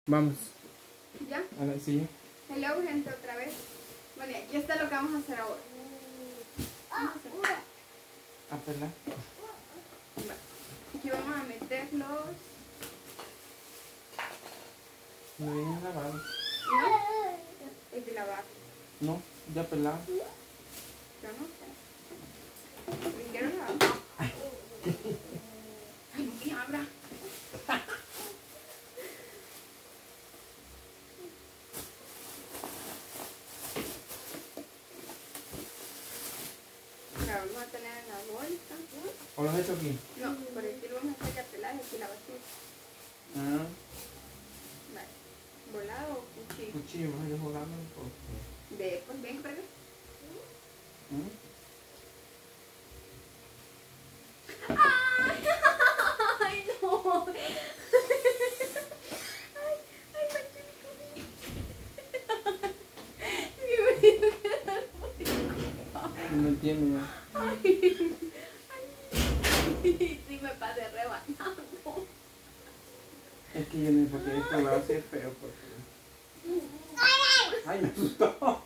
Vamos. ¿Ya? A la silla. Hello, gente, otra vez. Bueno, aquí está lo que vamos a hacer ahora. A pelar. Aquí vamos a meter los... No vienen lavados. ¿No? Es de lavar. No, ya pelado. Yo no sé. ¿Vinieron lavar? Ay, no me abra. La vamos a tener en la bolsa. ¿O los he hecho aquí? No, por aquí lo vamos a hacer ya pelado y aquí la basura. Ah, Vale. ¿Volado o cuchillo? cuchillo, más yo jugando un poco. De, pues ven para acá. Ay, no. No entiendo ya. Sí me pasé rebanando. Es que yo no sé por qué esto va a ser feo. Porque... Ay, me asustó.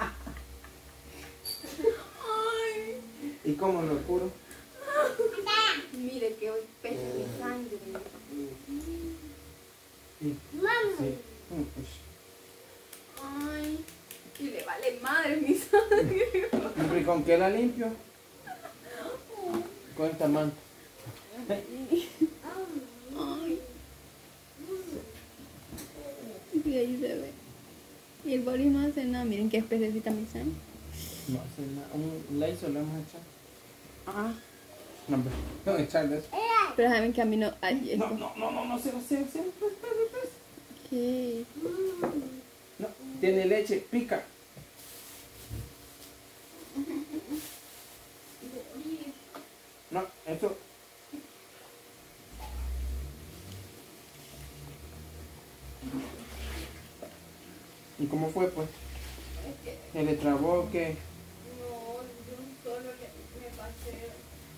Ay. ¿Y cómo lo curo? Mire que hoy pesa mi sangre. Sí. Sí. Ay. Y le vale madre mi sangre. ¿Y con qué la limpio? Con esta manta. Ay. Sí, ahí se ve. Y el boli no hace nada. Miren qué espesecita mi sangre. No hace nada. Un lazo le vamos a echar. Ah. No, hombre. No, echarle eso. Pero saben que a mí no. Ay, esto. No, cero. ¿Qué? No, tiene leche, pica. No, eso. ¿Y cómo fue, pues? ¿Se le trabó o qué? No, yo solo me pasé.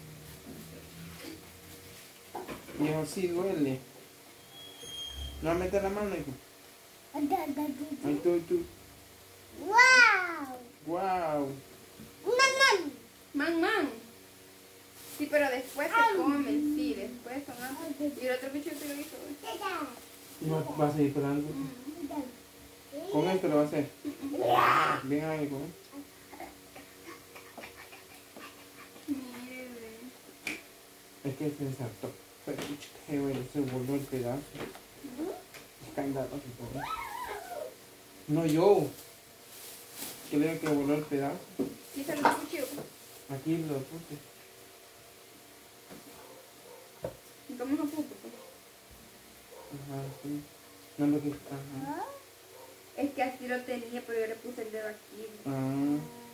Y eso sí duele. No mete la mano, hijo. Ay, tú. Wow. Man. Sí, pero después se comen, sí, después son antes. Y el otro bicho que lo hizo. No, va a seguir pelando. Con esto lo va a hacer. Bien ahí con él. Mire, Es que se ensartó. Pero qué bueno, se volvió el pedazo. Escándalo, ¿no? No yo. Que le digo que voló el pedazo. quítale el cuchillo. Aquí lo puse. ¿Y cómo no puso? Ajá, sí. No lo que. Ajá. Es que así lo tenía, pero yo le puse el dedo aquí. Ah.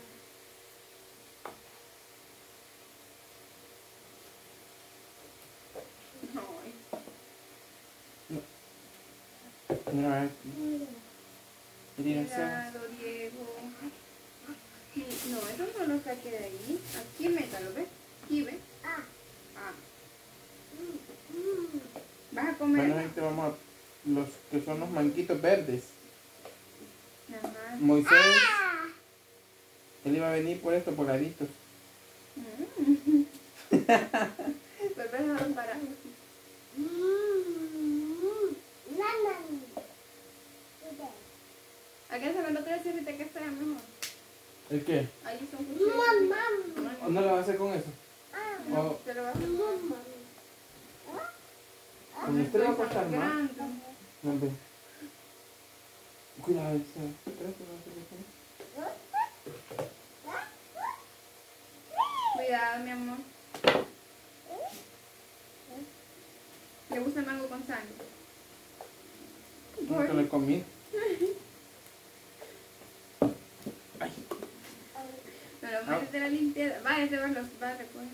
Mira aquí. Cuidado, Diego. Sí, no, eso no lo saque de ahí. Aquí métalo, ¿ves? Aquí, ¿ves? Ah. ¿Vas a comer? Bueno, este vamos a. Los que son los manquitos verdes. Ajá. Moisés. Él iba a venir por estos poladitos. Pues ves a los parados. ¿A qué se ve el otro decirte que sea mejor? ¿El qué? Ahí son cuchillos. ¿O no lo va a hacer con eso? No, te lo vas a hacer. Con este le va a costar más. Grande. No, ve. Cuidado, Cuidado, mi amor. ¿Le gusta el mango con sangre? Nunca lo he comido. Ay. Pero métete la limpieza. Vaya, se van los va a recoger.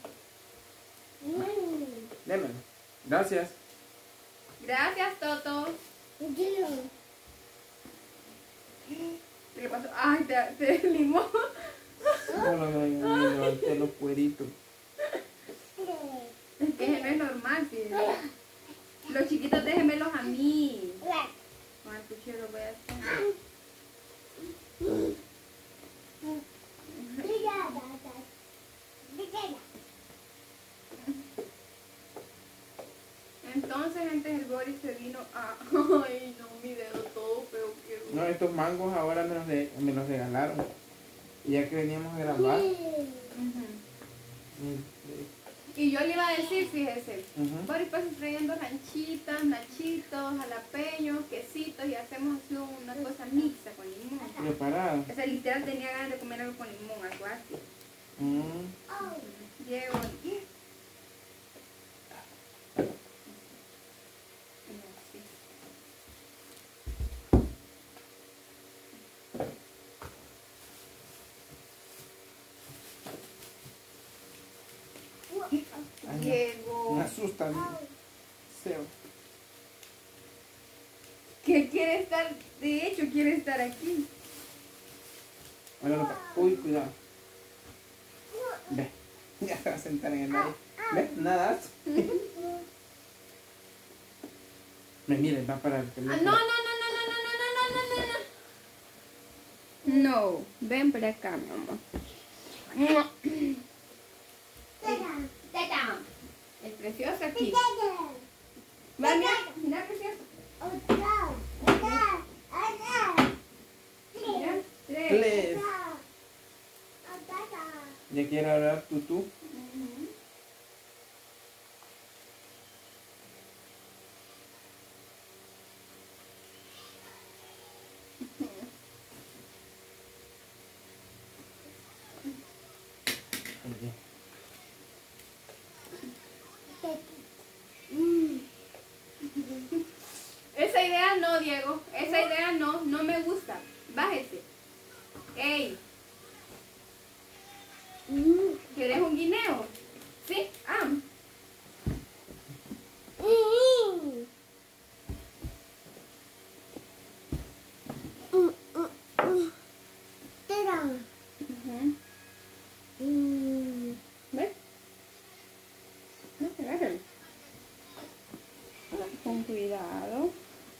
Démelo. Gracias. Gracias, Toto. ¿Qué le pasó? Ay, te limó. No, levanté los cueritos. Es que no es normal, sí. Los chiquitos déjenmelos a mí. meses antes el Boris se vino a... Ay, no, mi dedo todo feo que... No, estos mangos ahora me los regalaron. Y ya que veníamos a grabar. Ujú. Y yo le iba a decir, fíjese, Boris pasa trayendo ranchitas, nachitos, jalapeños, quesitos y hacemos así una cosa mixta con limón. Preparado. O sea, literal tenía ganas de comer algo con limón, algo así. Llego y... y así. Llego... Me asusta. Seo. Que quiere estar, de hecho quiere estar aquí. Bueno, uy, cuidado. Ve, ya se va a sentar en el aire. ¿Ves? Nada. Me miren, va para el teléfono. No, no, no, no, no, no, no, no, no, no, no. No, ven para acá, mi amor. Teta. Es precioso aquí. Va, mira, mira, precioso. Mira, Tres. Ya quiero hablar tú. Esa idea no, Diego. Esa idea no, no me gusta. Bájese. ¡Ey! ¿Quieres un guineo? ¿Sí? ¿Ves? No, agárralo. Con cuidado.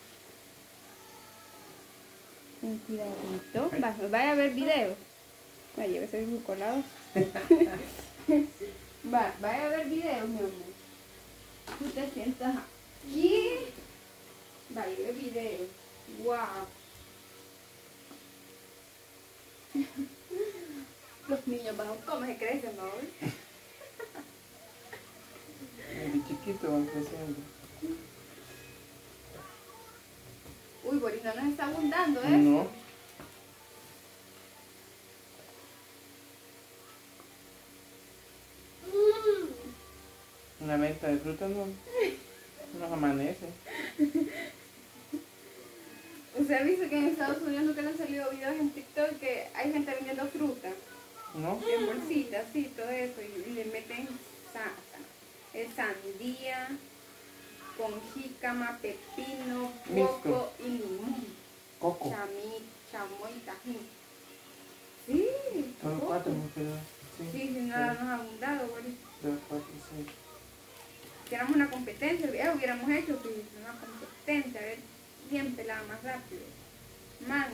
Con cuidadito. Vaya a ver videos. Vaya, ese es muy colado. Vaya a ver videos, mi amor. Tú te sientas aquí. Vaya a ver videos. Wow. Los niños van a cómo se crecen, ¿no? El chiquito van creciendo. Uy, Boris, no nos está abundando, ¿eh? No. Una venta de frutas no nos amanece. ¿Usted ha visto que en Estados Unidos nunca le han salido videos en TikTok que hay gente vendiendo fruta? ¿No? En bolsitas, sí, todo eso. Y le meten sandía, con jícama, pepino, coco y limón. Coco. Chamoy y tajín. Sí. Son coco. 4, me quedó. Sí, nada nos ha abundado, Boris. 2, 4, 6. Si éramos una competencia, hubiéramos hecho pues, una competencia, a ver quién pelaba más rápido. Mango.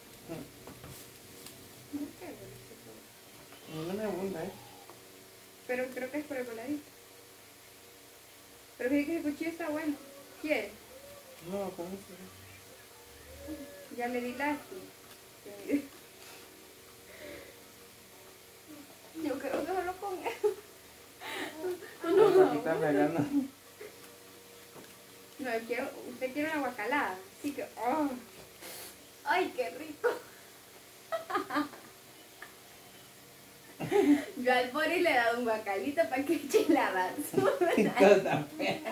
No sé, Boris, No me abunda, ¿eh? pero creo que es por el voladito. Pero fíjate que el cuchillo está bueno. ¿Quieres? No, con eso. Ya le di lástima. Yo creo que solo con eso. No, aquí está pegando. No, usted quiere una guacalada. Así que, oh. ¡Ay, qué rico! Yo al Boris le he dado un guacalito para que eche la basura. Y todo está fuera.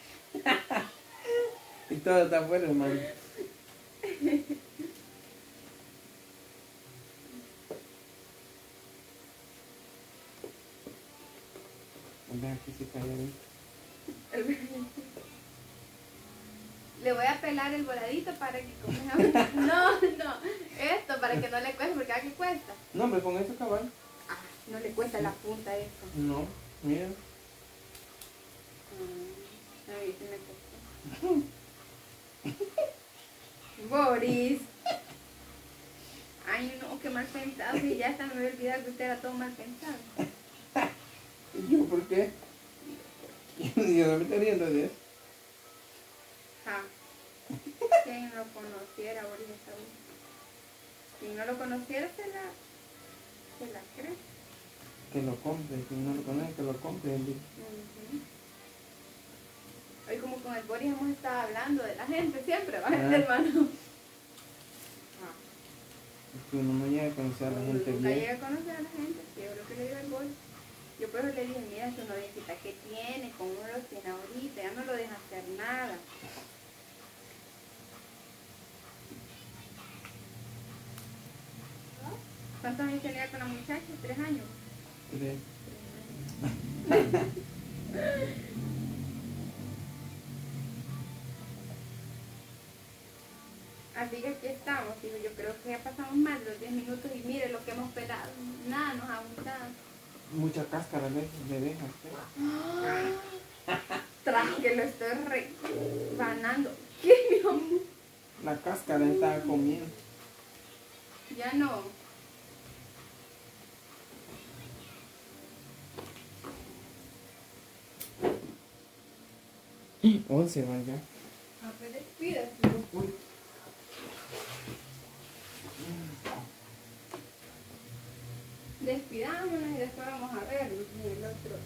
Y todo está fuera, hermano. Ven aquí si cae ahí. Le voy a pelar el voladito para que coma. No, esto para que no le cueste, porque aquí cuesta. No, hombre, con eso cabal. No le cuesta la punta esto. No, mira. A ver, si me costó. Boris. Ay, no, qué mal pensado. Si ya hasta me había olvidado que usted era todo mal pensado. ¿Y yo por qué? Yo no me estoy riendo de eso. no lo conociera, Boris Saúl. Si no lo conociera, se la cree. Que lo compre, si no lo conoce, que lo compre. Hoy como con el Boris hemos estado hablando de la gente siempre, ¿va? Hermano. Es que uno no llega a conocer a la gente Nunca bien. llega a conocer a la gente, sí, yo lo que le digo al Boris. Yo por eso le dije, mira, su noviecita que tiene, como uno lo tiene ahorita, ya no lo deja hacer nada. ¿Cuántos años tenía con la muchacha? 3 años. 3. Así que aquí estamos, digo, yo creo que ya pasamos más de los 10 minutos y mire lo que hemos pelado, nada nos ha gustado. Mucha cáscara le deja. Tras que lo estoy rebanando. ¿Qué, mi amor? La cáscara estaba comiendo. Ya no. 11 van ya. A ver, despídase. Uy. Despidámonos y después vamos a vernos en el otro.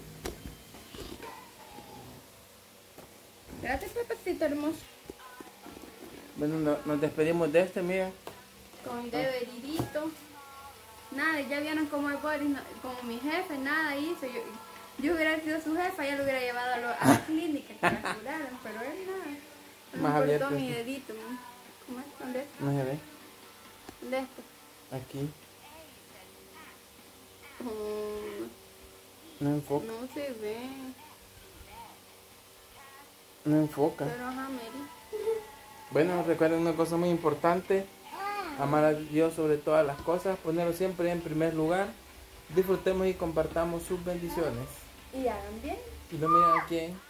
Espérate, papacito hermoso. Bueno, nos despedimos de este, mira. Con dedo heridito. Nada, ya vieron cómo el Boris, como mi jefe, nada hizo. Yo hubiera sido su jefa, ya lo hubiera llevado a la clínica que la curaran, pero él nada. No Más me abierto. cortó mi dedito. ¿Cómo es? ¿Dónde es? No se ve. ¿Dónde es? Aquí. Mm, No enfoca. no se ve. No enfoca. Pero ajá, Mary. Bueno, recuerden una cosa muy importante. Amar a Dios sobre todas las cosas. Ponerlo siempre en primer lugar. Disfrutemos y compartamos sus bendiciones. Y hagan bien. Y no miren a quién.